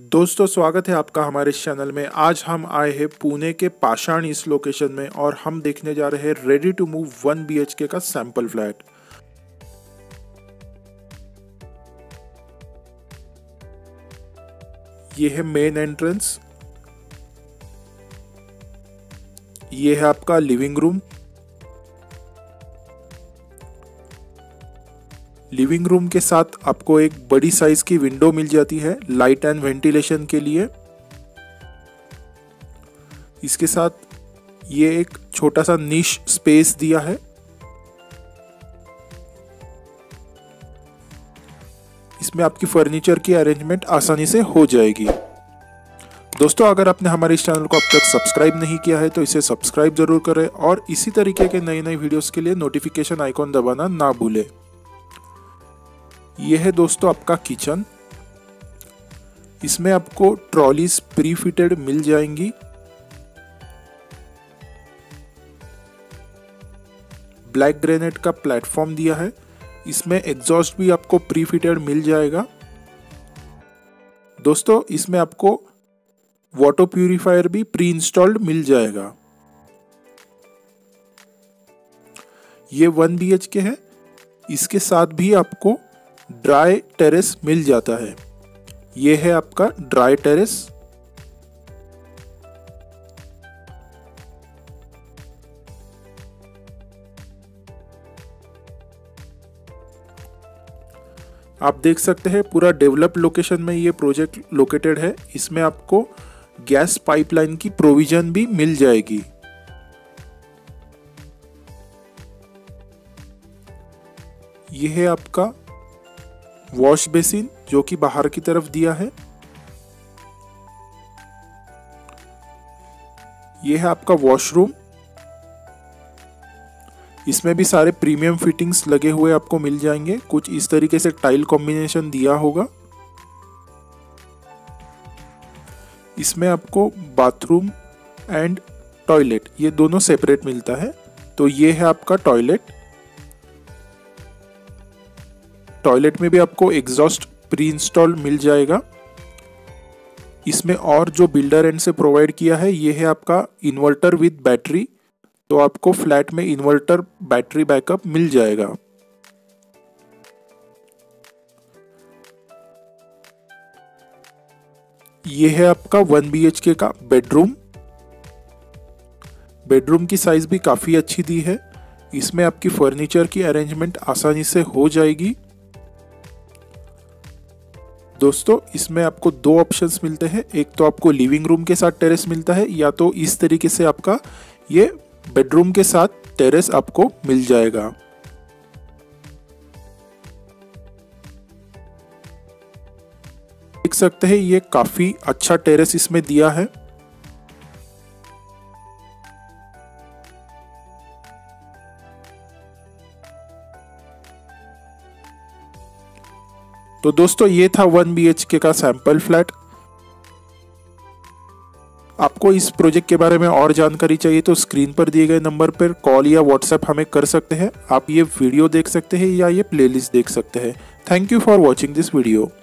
दोस्तों स्वागत है आपका हमारे इस चैनल में। आज हम आए हैं पुणे के पाषाण इस लोकेशन में और हम देखने जा रहे हैं रेडी टू मूव 1 BHK का सैंपल फ्लैट। ये है मेन एंट्रेंस, ये है आपका लिविंग रूम। लिविंग रूम के साथ आपको एक बड़ी साइज की विंडो मिल जाती है लाइट एंड वेंटिलेशन के लिए। इसके साथ ये एक छोटा सा निश स्पेस दिया है। इसमें आपकी फर्नीचर की अरेंजमेंट आसानी से हो जाएगी। दोस्तों अगर आपने हमारे इस चैनल को अब तक सब्सक्राइब नहीं किया है तो इसे सब्सक्राइब जरूर करें और इसी तरीके के नए नए वीडियोस के लिए नोटिफिकेशन आइकॉन दबाना ना भूलें। यह है दोस्तों आपका किचन। इसमें आपको ट्रॉलीज प्री फिटेड मिल जाएंगी। ब्लैक ग्रेनाइट का प्लेटफॉर्म दिया है। इसमें एग्जॉस्ट भी आपको प्री फिटेड मिल जाएगा। दोस्तों इसमें आपको वाटर प्यूरिफायर भी प्री इंस्टॉल्ड मिल जाएगा। ये 1 BHK है। इसके साथ भी आपको ड्राई टेरेस मिल जाता है। यह है आपका ड्राई टेरेस। आप देख सकते हैं पूरा डेवलप्ड लोकेशन में ये प्रोजेक्ट लोकेटेड है। इसमें आपको गैस पाइपलाइन की प्रोविजन भी मिल जाएगी। यह है आपका वॉश बेसिन जो कि बाहर की तरफ दिया है। यह है आपका वॉशरूम। इसमें भी सारे प्रीमियम फिटिंग्स लगे हुए आपको मिल जाएंगे। कुछ इस तरीके से टाइल कॉम्बिनेशन दिया होगा। इसमें आपको बाथरूम एंड टॉयलेट ये दोनों सेपरेट मिलता है। तो ये है आपका टॉयलेट। टॉयलेट में भी आपको एग्जॉस्ट प्री इंस्टॉल्ड मिल जाएगा। इसमें और जो बिल्डर एंड से प्रोवाइड किया है ये है आपका इन्वर्टर विद बैटरी। तो आपको फ्लैट में इन्वर्टर बैटरी बैकअप मिल जाएगा। ये है आपका 1 BHK का बेडरूम। बेडरूम की साइज भी काफी अच्छी दी है। इसमें आपकी फर्नीचर की अरेंजमेंट आसानी से हो जाएगी। दोस्तों इसमें आपको दो ऑप्शंस मिलते हैं। एक तो आपको लिविंग रूम के साथ टेरेस मिलता है या तो इस तरीके से आपका ये बेडरूम के साथ टेरेस आपको मिल जाएगा। देख सकते हैं ये काफी अच्छा टेरेस इसमें दिया है। तो दोस्तों ये था 1 BHK का सैंपल फ्लैट। आपको इस प्रोजेक्ट के बारे में और जानकारी चाहिए तो स्क्रीन पर दिए गए नंबर पर कॉल या व्हाट्सएप हमें कर सकते हैं। आप ये वीडियो देख सकते हैं या ये प्लेलिस्ट देख सकते हैं। Thank you for watching this video.